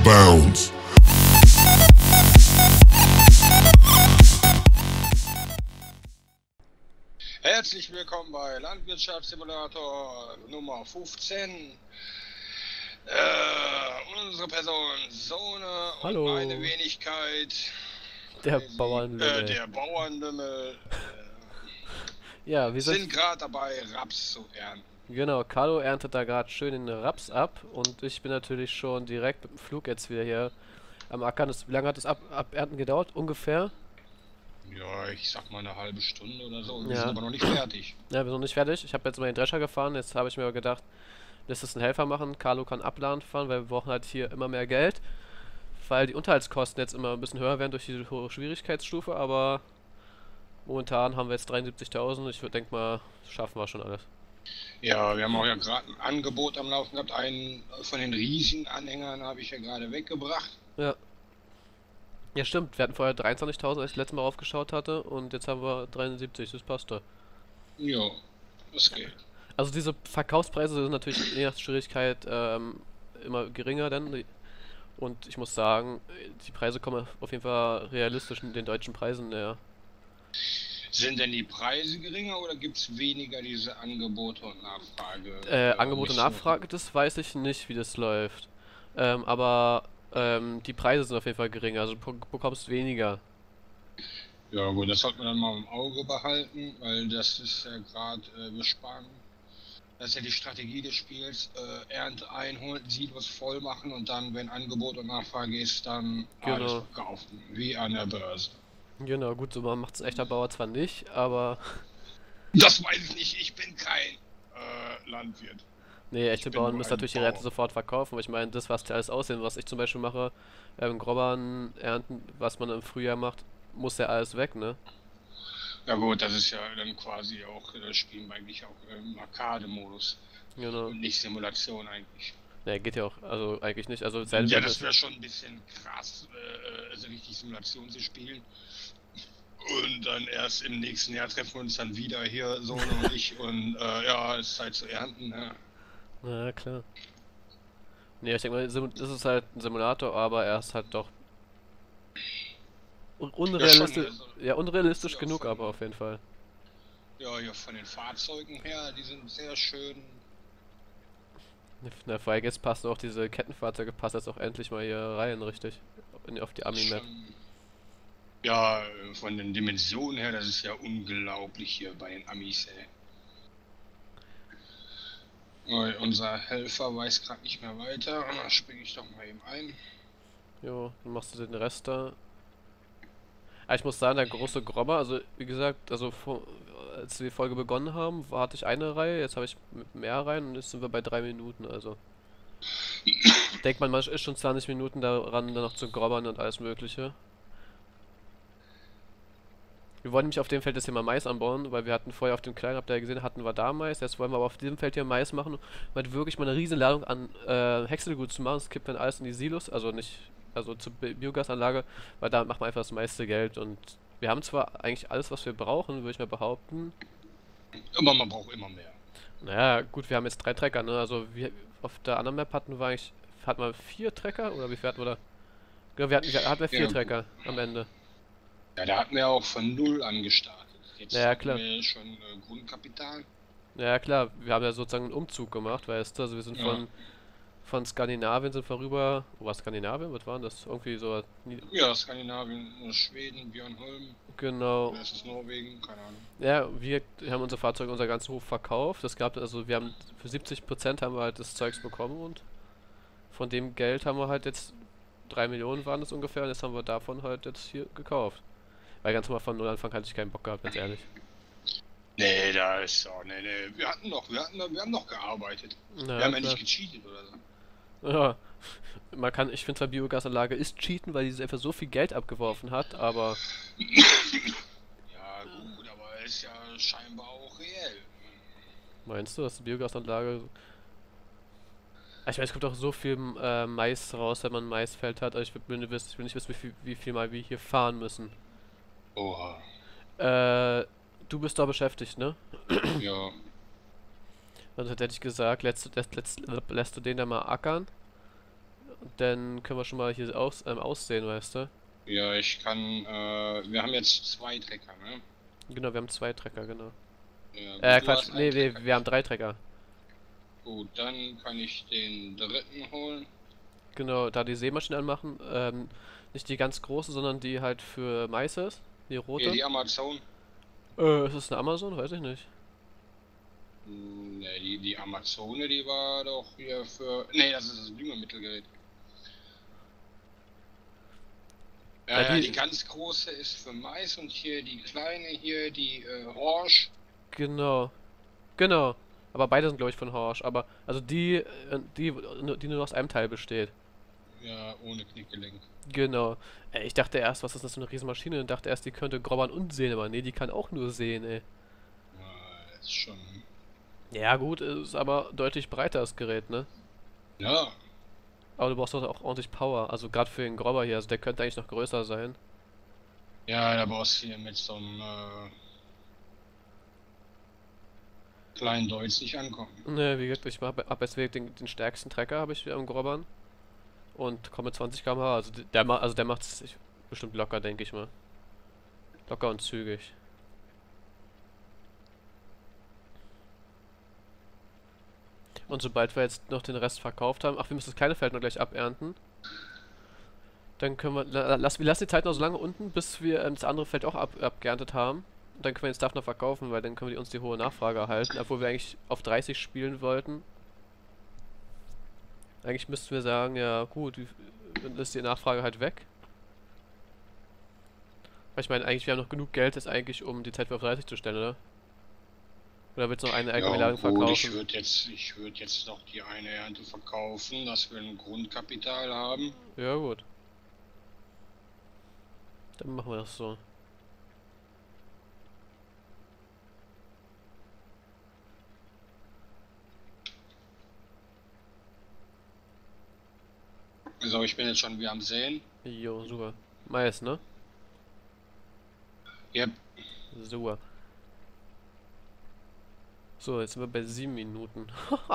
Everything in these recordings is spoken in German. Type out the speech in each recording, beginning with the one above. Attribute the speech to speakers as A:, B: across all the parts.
A: bounds.
B: Herzlich willkommen bei Landwirtschaftssimulator Nummer 15. Unsere Person Sone
C: Hallo.
B: und meine Wenigkeit.
C: Der Bauernlümmel.
B: Der Bauernlümmel.
C: Ja, wir
B: sind gerade dabei, Raps zu ernten.
C: Genau, Carlo erntet da gerade schön den Raps ab und ich bin natürlich schon direkt mit dem Flug jetzt wieder hier am Ackern. Wie lange hat das Abernten gedauert? Ungefähr?
B: Ja, ich sag mal eine halbe Stunde oder so. Wir
C: Ja.
B: sind aber noch nicht fertig.
C: Ja, wir sind noch nicht fertig. Ich habe jetzt mal den Drescher gefahren. Jetzt habe ich mir gedacht, lässt es einen Helfer machen. Carlo kann abladen fahren, weil wir brauchen halt hier immer mehr Geld. Weil die Unterhaltskosten jetzt immer ein bisschen höher werden durch die hohe Schwierigkeitsstufe, aber momentan haben wir jetzt 73.000. Ich denke mal, schaffen wir schon alles.
B: Ja, wir haben auch ja gerade ein Angebot am Laufen gehabt. Einen von den Riesenanhängern habe ich ja gerade weggebracht.
C: Ja. Ja, stimmt. Wir hatten vorher 23.000, als ich das letzte Mal aufgeschaut hatte, und jetzt haben wir 73. Das passt da.
B: Ja, das geht.
C: Also diese Verkaufspreise sind natürlich je nach Schwierigkeit immer geringer dann. Und ich muss sagen, die Preise kommen auf jeden Fall realistisch in den deutschen Preisen näher.
B: Sind denn die Preise geringer oder gibt es weniger diese Angebote und Nachfrage?
C: Angebot und Nachfrage, das weiß ich nicht, wie das läuft. Aber die Preise sind auf jeden Fall geringer, also du bekommst weniger.
B: Ja gut, das sollte man dann mal im Auge behalten, weil das ist ja gerade, wir sparen. Das ist ja die Strategie des Spiels, Ernte einholen, Silos voll machen und dann, wenn Angebot und Nachfrage ist, dann alles verkaufen, wie an der Börse.
C: Genau, gut, so macht es ein echter Bauer zwar nicht, aber...
B: Das weiß ich nicht, ich bin kein Landwirt.
C: Nee, echte Bauern müssen natürlich ihre Ernte sofort verkaufen, aber ich meine, das, was die alles aussehen, was ich zum Beispiel mache, Grobbern ernten, was man im Frühjahr macht, muss ja alles weg, ne?
B: Ja gut, das ist ja dann quasi auch, spielen wir eigentlich auch im Arcade-Modus.
C: Genau.
B: Und nicht Simulation eigentlich.
C: Ne, geht ja auch, also eigentlich nicht, also
B: ja, das wäre schon ein bisschen krass, also richtig Simulation zu spielen. Und dann erst im nächsten Jahr treffen wir uns dann wieder hier, Sohn und ich, und ja, es ist Zeit zu ernten, ja.
C: Ja, klar. Ne, ich denke mal, das ist halt ein Simulator, aber er ist halt doch unrealistisch, ja, unrealistisch genug, aber auf jeden Fall.
B: Ja, hier von den Fahrzeugen her, die sind sehr schön.
C: Na, vor allem jetzt passen auch diese Kettenfahrzeuge, passt jetzt auch endlich mal hier rein, richtig, auf die Ami-Map.
B: Ja, von den Dimensionen her, das ist ja unglaublich hier bei den Amis, ey. Unser Helfer weiß gerade nicht mehr weiter, da springe ich doch mal eben ein.
C: Jo, dann machst du den Rest da. Aber ich muss sagen, der große Grobber, also wie gesagt, also als wir die Folge begonnen haben, hatte ich eine Reihe, jetzt habe ich mehr Reihen und jetzt sind wir bei 3 Minuten, also. Ich denke mal, man ist schon 20 Minuten daran, dann noch zu grobbern und alles mögliche. Wir wollen nämlich auf dem Feld jetzt hier mal Mais anbauen, weil wir hatten vorher auf dem kleinen, habt ihr ja gesehen, hatten wir da Mais. Jetzt wollen wir aber auf diesem Feld hier Mais machen, weil wirklich mal eine riesen Ladung an Häckselgut zu machen. Es kippt dann alles in die Silos, also nicht, also zur Biogasanlage, weil da macht man einfach das meiste Geld. Und wir haben zwar eigentlich alles, was wir brauchen, würde ich mal behaupten.
B: Aber man braucht immer mehr.
C: Naja, gut, wir haben jetzt 3 Trecker, ne? Also auf der anderen Map hatten wir 4 Trecker, oder wie viel hatten wir da? Genau, hatten wir 4 Trecker am Ende.
B: Ja, da hatten wir auch von 0 an gestartet. Jetzt
C: ja, klar.
B: Haben wir schon Grundkapital.
C: Ja, klar, wir haben ja sozusagen einen Umzug gemacht, weißt du, also wir sind von Skandinavien sind wir rüber, wo war Skandinavien, was war das? Irgendwie so...
B: Ja, Skandinavien, Schweden, Björnholm.
C: Genau.
B: Das ist Norwegen, keine Ahnung.
C: Ja, wir haben unser Fahrzeug, unser ganzen Hof verkauft, das gab, also wir haben, für 70% haben wir halt das Zeugs bekommen und von dem Geld haben wir halt jetzt 3 Millionen waren das ungefähr und jetzt haben wir davon halt jetzt hier gekauft. Weil ganz normal von null Anfang hatte ich keinen Bock gehabt, ganz ehrlich.
B: Nee, da ist so, nee, wir haben noch gearbeitet.
C: Ja,
B: wir haben ja nicht gecheatet oder so.
C: Ja, ich finde zwar Biogasanlage ist cheaten, weil die einfach so viel Geld abgeworfen hat, aber...
B: Ja gut, aber ist ja scheinbar auch reell.
C: Meinst du, dass die Biogasanlage... Ich meine, es kommt auch so viel Mais raus, wenn man ein Maisfeld hat, also ich will nicht wissen, wie viel mal wir hier fahren müssen.
B: Oha.
C: Du bist da beschäftigt, ne?
B: Ja.
C: Also hätte ich gesagt, lässt du den da mal ackern. Dann können wir schon mal hier aussehen, weißt du?
B: Ja, ich kann, wir haben jetzt 2 Trecker, ne?
C: Genau, wir haben zwei Trecker, genau.
B: Ja, gut, du
C: Quatsch,
B: hast einen
C: nee,
B: Trecker.
C: wir haben drei Trecker.
B: Gut, dann kann ich den dritten holen.
C: Genau, da die Sämaschine anmachen. Nicht die ganz große, sondern die halt für Mais ist. Die
B: Hier,
C: rote.
B: die Amazon.
C: Ist das eine Amazon? Weiß ich nicht.
B: Ne, die Amazone, die war doch hier für. Ne, das ist das Düngemittelgerät.
C: Ja,
B: Ja, die
C: die,
B: ganz große ist für Mais und hier die kleine hier, die Horsch.
C: genau. Genau. Aber beide sind, glaube ich, von Horsch. Aber, also die nur aus einem Teil besteht.
B: Ja, ohne Knickgelenk.
C: Genau. Ich dachte erst, was ist das für eine Riesenmaschine? Und dachte erst, die könnte grobbern und sehen, aber nee, die kann auch nur sehen, ey.
B: Ja, ist schon.
C: Ja, gut, ist aber deutlich breiter, das Gerät, ne?
B: Ja,
C: Aber du brauchst doch auch ordentlich Power. Also, gerade für den Grobber hier, also der könnte eigentlich noch größer sein.
B: ja, da brauchst du hier mit so einem kleinen Deutz nicht ankommen.
C: Ne, wie gesagt, hab jetzt wirklich den stärksten Trecker, habe ich wieder am Grobbern. Und komme mit 20 km/h. Also der macht's bestimmt locker, denke ich mal. Locker und zügig. Und sobald wir jetzt noch den Rest verkauft haben, ach, wir müssen das kleine Feld noch gleich abernten. Dann können wir lassen die Zeit noch so lange unten, bis wir das andere Feld auch abgeerntet haben. Und dann können wir den Stuff noch verkaufen, weil dann können wir uns die hohe Nachfrage erhalten, obwohl wir eigentlich auf 30 spielen wollten. Eigentlich müssten wir sagen, ja gut, dann ist die Nachfrage halt weg. Weil ich meine, eigentlich, wir haben noch genug Geld jetzt eigentlich, um die Zeit auf 30 zu stellen, oder? Oder willst du noch eine
B: Ja,
C: LKW-Ladung
B: gut,
C: verkaufen?
B: ich würde jetzt noch die eine Ernte verkaufen, dass wir ein Grundkapital haben.
C: Ja gut, dann machen wir das so.
B: So, ich bin jetzt schon wieder am Säen.
C: Jo, super. Mais, ne?
B: Yep.
C: Super. So, jetzt sind wir bei 7 Minuten.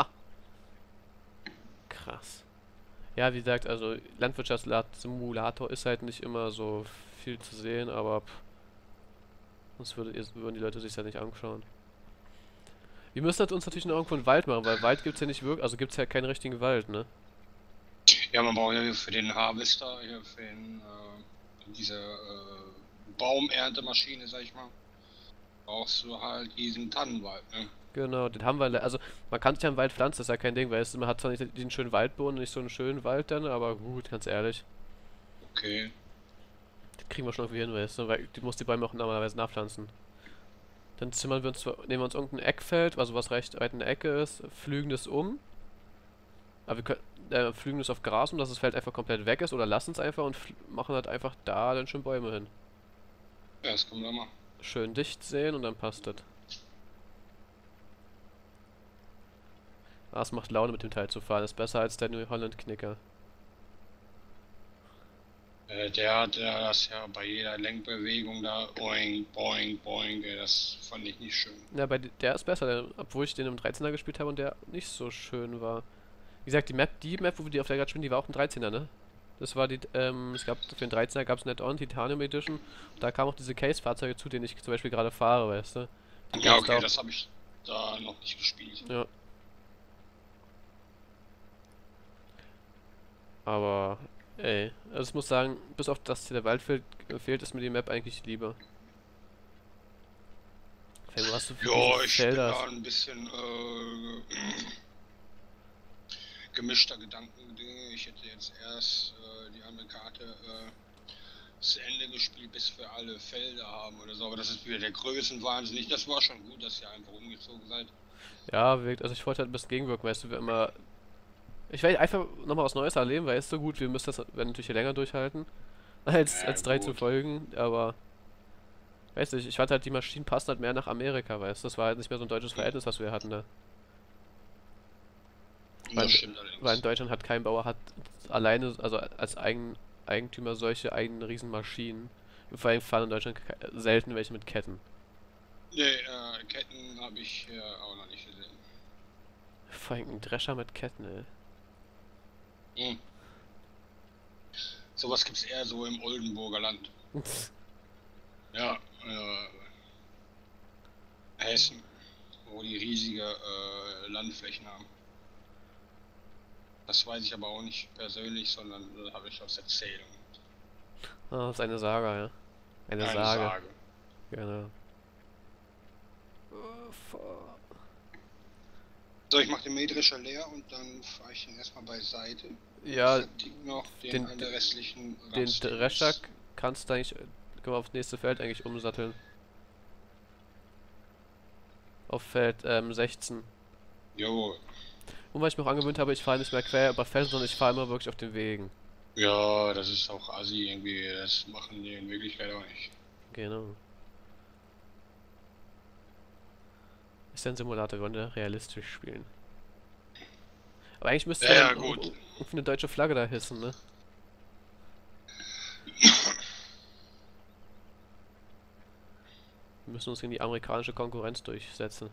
C: Krass. Ja, wie gesagt, also Landwirtschaftssimulator ist halt nicht immer so viel zu sehen, aber sonst würden die Leute sich ja nicht anschauen. Wir müssen halt uns natürlich noch irgendwo einen Wald machen, weil Wald gibt's ja nicht wirklich, also gibt's ja keinen richtigen Wald, ne?
B: Ja, man braucht ja hier für den Harvester, hier für den, diese Baumerntemaschine, sag ich mal, brauchst du halt diesen Tannenwald, ne?
C: Genau, den haben wir, also man kann sich ja im Wald pflanzen, das ist ja kein Ding, weil man hat zwar nicht den schönen Waldboden, nicht so einen schönen Wald dann, aber gut, ganz ehrlich,
B: Okay.
C: das kriegen wir schon irgendwie hin, weißt du, weil die muss die Bäume auch normalerweise nachpflanzen. Dann nehmen wir uns irgendein Eckfeld, also was recht weit in der Ecke ist, pflügen das um. Aber wir können, pflügen das auf Gras um, dass das Feld einfach komplett weg ist oder lassen es einfach und machen halt einfach da dann schön Bäume hin.
B: Ja, das können wir machen.
C: Schön dicht säen und dann passt das. Ah, es macht Laune mit dem Teil zu fahren, ist besser als der New Holland Knicker.
B: Der hat das ja bei jeder Lenkbewegung da boing, boing, boing, das fand ich nicht schön.
C: Ja, der ist besser, obwohl ich den im 13er gespielt habe und der nicht so schön war. Wie gesagt, die Map, wo wir die auf der gerade spielen, die war auch ein 13er, ne? Das war es gab für den 13er gab es eine Add-on, Titanium Edition. Und da kamen auch diese Case-Fahrzeuge zu, denen ich zum Beispiel gerade fahre, weißt du? Die
B: Ja,
C: gab's da
B: okay,
C: auch.
B: das habe ich da noch nicht gespielt.
C: Ja, aber, ey, also ich muss sagen, bis auf das hier der Wald fehlt es mir die Map eigentlich lieber. Vor allem, was du für riesen
B: Ja, ich bin
C: Felder
B: da
C: hast.
B: ein bisschen gemischter Gedankengänge. Ich hätte jetzt erst die andere Karte zu Ende gespielt, bis wir alle Felder haben oder so. Aber das ist wieder der Größenwahnsinn. Nicht, das war schon gut, dass ihr einfach umgezogen seid.
C: Ja, wirkt, also ich wollte halt ein bisschen gegenwirken, weißt du, wir immer. Ich will einfach nochmal was Neues erleben, weißt du, gut, wir müssen das werden natürlich hier länger durchhalten,
B: Ja,
C: als 13
B: gut.
C: Folgen, aber. Weißt du, ich fand halt, die Maschinen passen halt mehr nach Amerika, weißt du, das war halt nicht mehr so ein deutsches Verhältnis, was wir hatten da. Weil,
B: Das stimmt
C: weil in
B: allerdings.
C: Deutschland hat kein Bauer hat alleine, also als Eigentümer solche eigenen Riesenmaschinen. Vor allem fahren in Deutschland selten welche mit Ketten.
B: Nee, Ketten habe ich auch noch nicht gesehen.
C: Vor allem ein Drescher mit Ketten, ey.
B: Hm. Sowas gibt's eher so im Oldenburger Land. Ja, Hessen, wo die riesige Landflächen haben. Das weiß ich aber auch nicht persönlich, sondern das habe ich aus Erzählung.
C: Ah, das ist eine Saga, ja. Eine
B: Eine
C: Sage.
B: Sage.
C: Genau.
B: So, ich mache den Mähdrescher leer und dann fahre ich ihn erstmal beiseite.
C: Ja,
B: Vertick noch
C: den-
B: alle restlichen
C: den
B: Rapsdings.
C: Drescher kannst du eigentlich, können wir aufs nächste Feld eigentlich umsatteln. Auf Feld 16.
B: Jawohl.
C: Und weil ich mir auch angewöhnt habe, ich fahre nicht mehr quer über Felsen, sondern ich fahre immer wirklich auf den Wegen.
B: Ja, das ist auch assi irgendwie. Das machen die in Wirklichkeit auch nicht.
C: Genau. Ist ja ein Simulator, wir wollen ja realistisch spielen. Aber eigentlich müsste
B: Ja, ja,
C: man
B: gut.
C: irgendwie eine deutsche Flagge da hissen, ne? Wir müssen uns gegen die amerikanische Konkurrenz durchsetzen.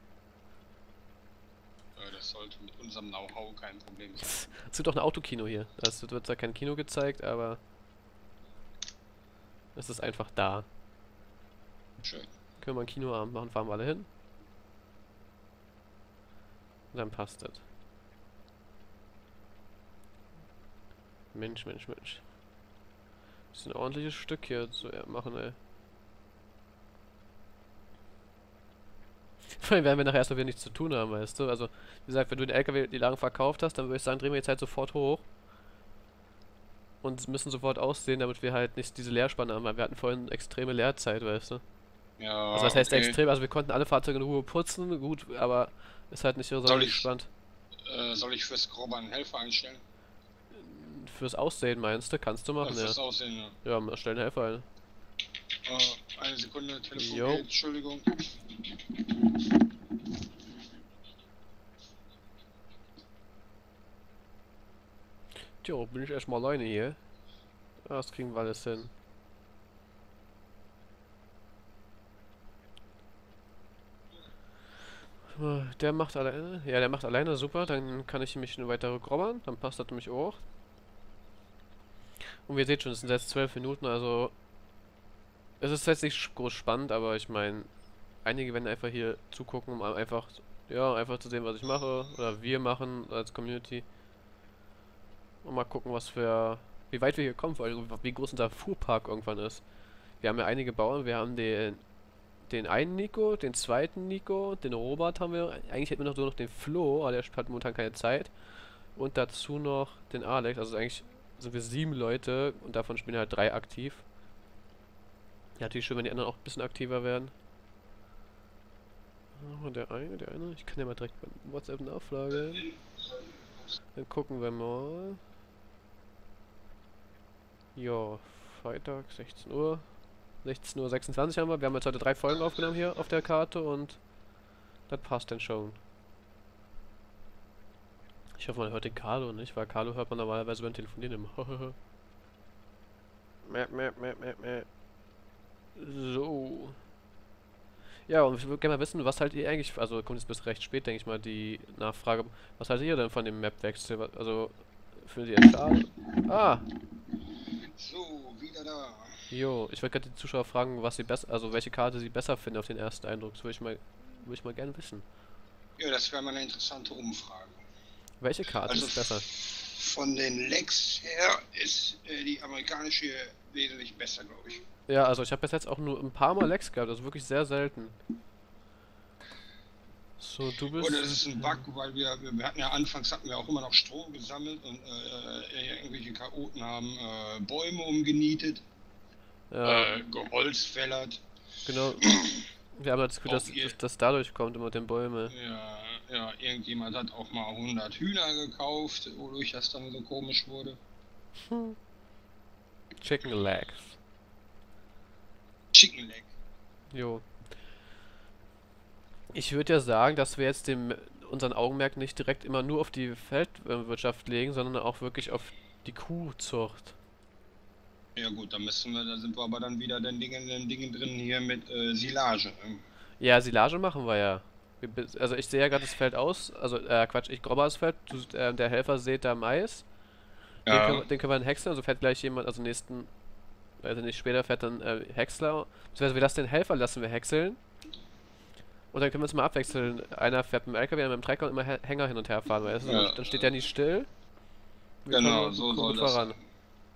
B: Das sollte mit unserem Know-how kein Problem sein.
C: Es gibt auch ein Autokino hier. Es wird zwar kein Kino gezeigt, aber es ist einfach da.
B: Schön.
C: Können wir einen Kinoabend machen, fahren wir alle hin. Und dann passt das. Mensch, Mensch, Mensch. Das ist ein ordentliches Stück hier zu machen, ey. Vor allem werden wir nachher erstmal wieder nichts zu tun haben, weißt du? Also, wie gesagt, wenn du den LKW die Lagen verkauft hast, dann würde ich sagen, drehen wir jetzt halt sofort hoch. Und müssen sofort aussehen, damit wir halt nicht diese Leerspanne haben, weil wir hatten vorhin extreme Leerzeit, weißt du?
B: Ja,
C: Also was heißt
B: okay.
C: extrem? Also wir konnten alle Fahrzeuge in Ruhe putzen, gut, aber ist halt nicht so
B: Soll ich-
C: spannend.
B: Soll ich fürs Grobe einen Helfer einstellen?
C: Fürs Aussehen meinst du? Kannst du machen, ja.
B: Fürs Aussehen, ja.
C: Ja, wir stellen Helfer ein.
B: Eine Sekunde, Telefon
C: Jo.
B: geht, Entschuldigung.
C: Tja, bin ich erstmal alleine hier. Ah, das kriegen wir alles hin. Der macht alleine. Ja, der macht alleine, super. Dann kann ich mich nur weiter grobbern. Dann passt das nämlich auch. Und ihr seht schon, es sind jetzt 12 Minuten, also. Es ist jetzt nicht groß spannend, aber ich meine, einige werden einfach hier zugucken, um einfach, ja, einfach zu sehen, was ich mache. Oder wir machen als Community. Und mal gucken, wie weit wir hier kommen, vor allem, wie groß unser Fuhrpark irgendwann ist. Wir haben ja einige Bauern, wir haben den einen Nico, den zweiten Nico, den Robert haben wir. Eigentlich hätten wir noch nur noch den Flo, aber der hat momentan keine Zeit. Und dazu noch den Alex. Also eigentlich sind wir 7 Leute und davon spielen halt 3 aktiv. Ja, natürlich schön, wenn die anderen auch ein bisschen aktiver werden. Oh, der eine. Ich kann ja mal direkt bei WhatsApp nachfragen. Dann gucken wir mal. Ja, Freitag, 16 Uhr. 16:26 Uhr haben wir. Wir haben jetzt heute 3 Folgen aufgenommen hier auf der Karte und das passt dann schon. Ich hoffe, man hört den Carlo nicht, weil Carlo hört man normalerweise beim Telefonieren immer. So. Ja, und ich würde gerne mal wissen, was haltet ihr eigentlich, also kommt jetzt bis recht spät, denke ich mal, die Nachfrage. Was haltet ihr denn von dem Mapwechsel? Also, findet ihr es schade? Ah,
B: So, wieder da.
C: jo, ich wollte gerade die Zuschauer fragen, was sie besser, also welche Karte sie besser finden auf den ersten Eindruck. Das würde ich mal gerne wissen.
B: Ja, das wäre mal eine interessante Umfrage.
C: Welche Karte
B: Also
C: ist besser?
B: von den Lecks her ist die amerikanische wesentlich besser, glaube ich.
C: Ja, also ich habe bis jetzt auch nur ein paar Mal Lags gehabt, also wirklich sehr selten. So, du bist.
B: Und es ist ein Bug, weil wir hatten ja anfangs hatten wir auch immer noch Stroh gesammelt und irgendwelche Chaoten haben Bäume umgenietet,
C: Ja,
B: geholzfällert.
C: genau. Wir haben das Gefühl,
B: Auch
C: dass
B: ihr-
C: das dadurch kommt, immer mit den Bäumen.
B: Ja, irgendjemand hat auch mal 100 Hühner gekauft, wodurch das dann so komisch wurde.
C: Chicken Legs.
B: Chicken Leg.
C: Jo. Ich würde ja sagen, dass wir jetzt unseren Augenmerk nicht direkt immer nur auf die Feldwirtschaft legen, sondern auch wirklich auf die Kuhzucht.
B: Ja gut, da sind wir aber dann wieder den Dingen drin hier mit Silage. Ne?
C: Ja, Silage machen wir ja. Also ich sehe ja gerade das Feld aus, also Quatsch, ich grobber das Feld, der Helfer sät da Mais.
B: Ja,
C: Den können wir dann häckseln, also fährt gleich jemand, also nächsten, weiß ich nicht, später fährt dann Häcksler, beziehungsweise wir lassen den Helfer, lassen wir häckseln. Und dann können wir uns mal abwechseln. Einer fährt mit dem LKW, einer mit dem Trecker und immer Hänger hin und her fahren, weißt du?
B: ja,
C: Dann steht der nicht still.
B: genau,
C: Wir
B: so
C: kommen
B: soll
C: gut
B: das
C: voran.
B: sein.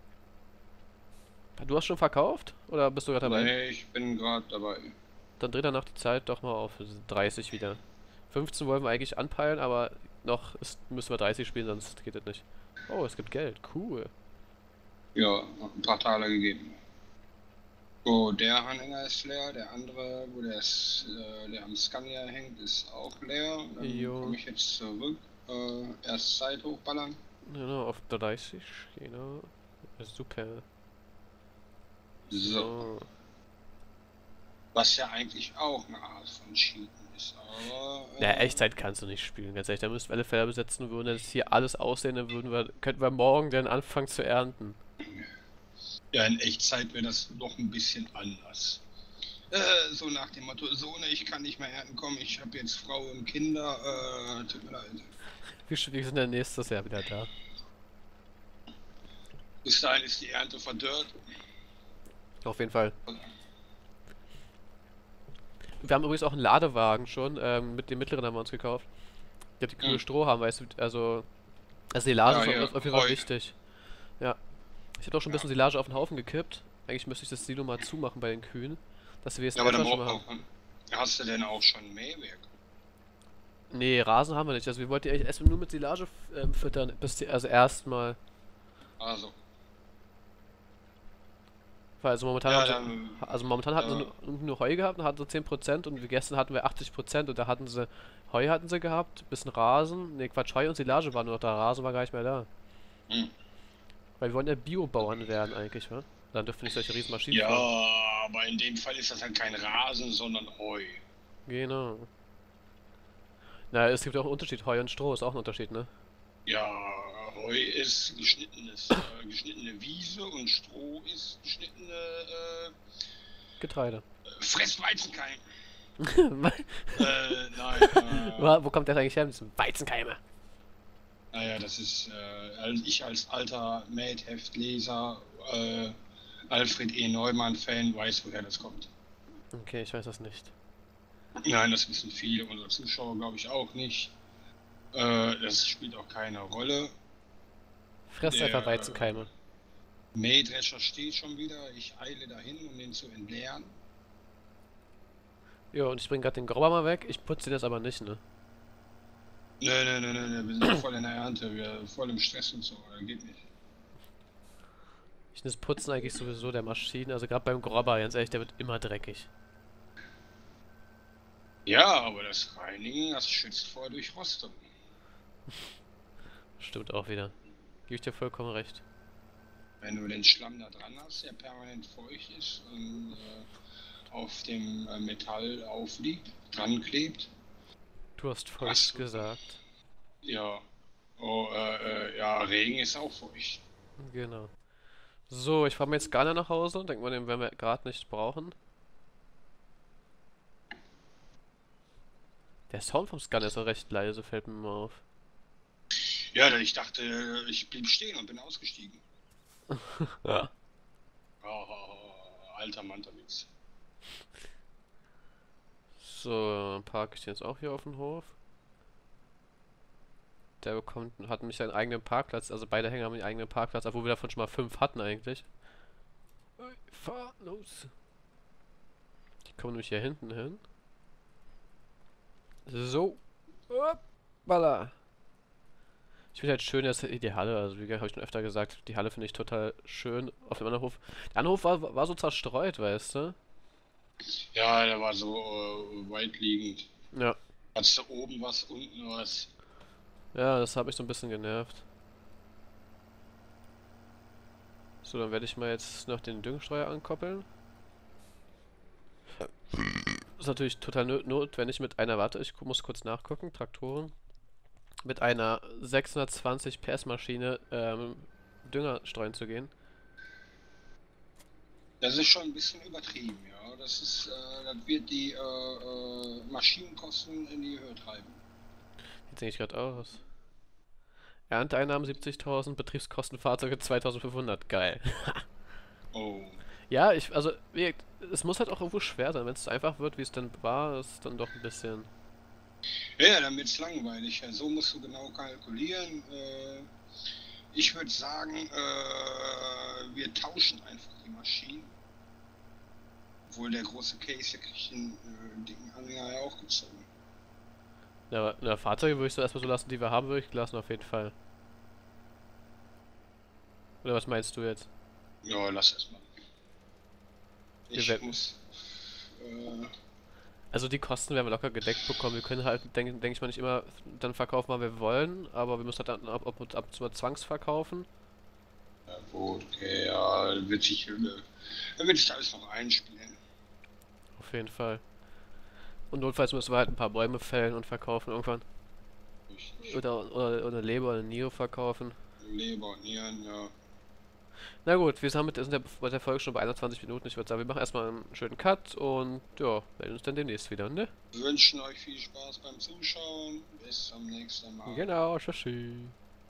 C: Du hast schon verkauft? Oder bist du gerade dabei?
B: Nee, ich bin gerade dabei.
C: Dann dreht danach die Zeit doch mal auf 30 wieder. 15 wollen wir eigentlich anpeilen, aber müssen wir 30 spielen, sonst geht das nicht. Oh, es gibt Geld. Cool.
B: Ja, noch ein paar Taler gegeben. So, der Anhänger ist leer, der andere, der am Scania hängt, ist auch leer. Dann
C: Jo.
B: komme ich jetzt zurück. Erst Zeit hochballern.
C: Genau, auf 30. Genau. Super.
B: So.
C: So.
B: Was ja eigentlich auch eine Art von Cheaten ist, aber.
C: Ja, Echtzeit kannst du nicht spielen, ganz ehrlich. Da müssten wir alle Felder besetzen, würden jetzt hier alles aussehen, dann könnten wir morgen dann anfangen zu ernten.
B: Ja, in Echtzeit wäre das noch ein bisschen anders. So nach dem Motto, Sohn, ich kann nicht mehr ernten, komm, ich habe jetzt Frau und Kinder, tut mir leid.
C: Wir sind dann nächstes Jahr wieder da.
B: Bis dahin ist die Ernte verdörrt.
C: Auf jeden Fall. Wir haben übrigens auch einen Ladewagen schon, mit dem mittleren haben wir uns gekauft. Der die kühle Stroh haben, weißt du, also Silage
B: Ja,
C: ist
B: ja,
C: auf jeden Fall
B: Heu.
C: wichtig. Ja. Ich habe auch schon ein
B: Ja.
C: bisschen Silage auf den Haufen gekippt. Eigentlich müsste ich das Silo mal zumachen bei den Kühen, dass wir jetzt
B: Ja, aber dann
C: schon mal
B: braucht
C: haben.
B: man. Hast du denn auch schon Mähwerk?
C: Nee, Rasen haben wir nicht. Also wir wollten die eigentlich erstmal nur mit Silage füttern, also erstmal.
B: Also.
C: Weil also momentan
B: Ja,
C: haben sie,
B: dann.
C: also momentan hatten sie
B: Ja.
C: nur Heu gehabt und hatten sie 10% und gestern hatten wir 80% und da hatten sie Heu hatten sie gehabt, bisschen Rasen, ne Quatsch, Heu und Silage waren nur noch da, Rasen war gar nicht mehr da.
B: Hm.
C: Weil wir wollen ja Biobauern werden eigentlich, wa? Dann dürfen wir nicht solche riesen Maschinen
B: Ja,
C: fahren.
B: aber in dem Fall ist das halt kein Rasen, sondern Heu.
C: Genau. Na, es gibt auch einen Unterschied, Heu und Stroh ist auch ein Unterschied, ne?
B: Ja, Heu ist geschnittene Wiese und Stroh ist geschnittene
C: Getreide.
B: Fressweizenkeim.
C: Wo
B: Nein,
C: kommt der eigentlich her mit diesem Weizenkeime?
B: naja, das ist, ich als alter Mad-Heftleser, Alfred E. Neumann-Fan weiß, woher das kommt.
C: Okay, ich weiß das nicht.
B: Nein, das wissen viele unserer Zuschauer, glaube ich, auch nicht. Das spielt auch keine Rolle.
C: Fresst einfach
B: Der
C: Weizenkeime.
B: Mähdrescher steht schon wieder. Ich eile dahin, um den zu entleeren.
C: Jo, und ich bring grad den Grauer mal weg. Ich putze den jetzt aber nicht, ne?
B: Nö, wir sind voll in der Ernte, wir sind voll im Stress und so. Geht nicht.
C: Ich finde das Putzen eigentlich sowieso der Maschinen, also gerade beim Grobber, ganz ehrlich, der wird immer dreckig.
B: Ja, aber das Reinigen, das schützt vor Durchrostung.
C: Stimmt auch wieder. Gebe ich dir vollkommen recht.
B: Wenn du den Schlamm da dran hast, der permanent feucht ist und auf dem Metall aufliegt, dran klebt.
C: Du hast feucht gesagt.
B: Ja. Oh, ja, Regen ist auch feucht.
C: Genau. So, ich fahre mir jetzt Garner nach Hause. Denkt man, den werden wir gerade nicht brauchen. Der Sound vom Scanner ist ja recht leise, fällt mir mal auf.
B: Ja, ich dachte, ich blieb stehen und bin ausgestiegen.
C: Ja.
B: Alter Manterwitz.
C: So, dann parke ich den jetzt auch hier auf dem Hof. Hat nämlich seinen eigenen Parkplatz, also beide Hänger haben einen eigenen Parkplatz, obwohl wir davon schon mal 5 hatten eigentlich. Fahr los. Die kommen nämlich hier hinten hin. So. Hoppala. Ich finde halt schön, dass die Halle, also wie gesagt, habe ich schon öfter gesagt, die Halle finde ich total schön auf dem anderen Hof. Der andere Hof war so zerstreut, weißt du?
B: Ja, der war so weit liegend.
C: Ja.
B: Hattest du oben was, unten was?
C: Ja, das hat mich so ein bisschen genervt. So, dann werde ich mal jetzt noch den Düngestreuer ankoppeln. Das ist natürlich total notwendig mit einer, warte, ich muss kurz nachgucken, Traktoren. Mit einer 620 PS Maschine Dünger streuen zu gehen.
B: Das ist schon ein bisschen übertrieben, ja. Das wird die Maschinenkosten in die Höhe treiben.
C: Sieht eigentlich gerade aus. Ernteeinnahmen 70.000, Betriebskosten Fahrzeuge 2.500. Geil.
B: Oh.
C: Ja, also, es muss halt auch irgendwo schwer sein. Wenn es so einfach wird, wie es dann war, ist dann doch ein bisschen.
B: Ja, dann wird's langweilig. Ja, so musst du genau kalkulieren. Ich würde sagen, wir tauschen einfach die Maschinen. Obwohl der große Case, der kriegt den dicken Anhänger ja auch gezogen.
C: Ja, Fahrzeuge würde ich so erstmal so lassen, die wir haben, würde ich lassen, auf jeden Fall. Oder was meinst du jetzt?
B: Ja, lass es mal. Ich
C: werden-
B: muss.
C: Also die Kosten werden wir locker gedeckt bekommen. Wir können halt, denke ich mal, nicht immer dann verkaufen, wann wir wollen, aber wir müssen halt dann ab und zu mal zwangsverkaufen.
B: Ja, gut, okay, ja, dann wird sich alles noch einspielen.
C: Auf jeden Fall. Und notfalls müssen wir halt ein paar Bäume fällen und verkaufen irgendwann.
B: Richtig.
C: Oder Leber oder Niere verkaufen.
B: Leber und Nieren, ja.
C: Na gut, wir sind bei der Folge schon bei 21 Minuten. Ich würde sagen, wir machen erstmal einen schönen Cut und ja, melden uns dann demnächst wieder, ne?
B: Wir wünschen euch viel Spaß beim Zuschauen. Bis zum nächsten Mal.
C: Genau, tschüssi.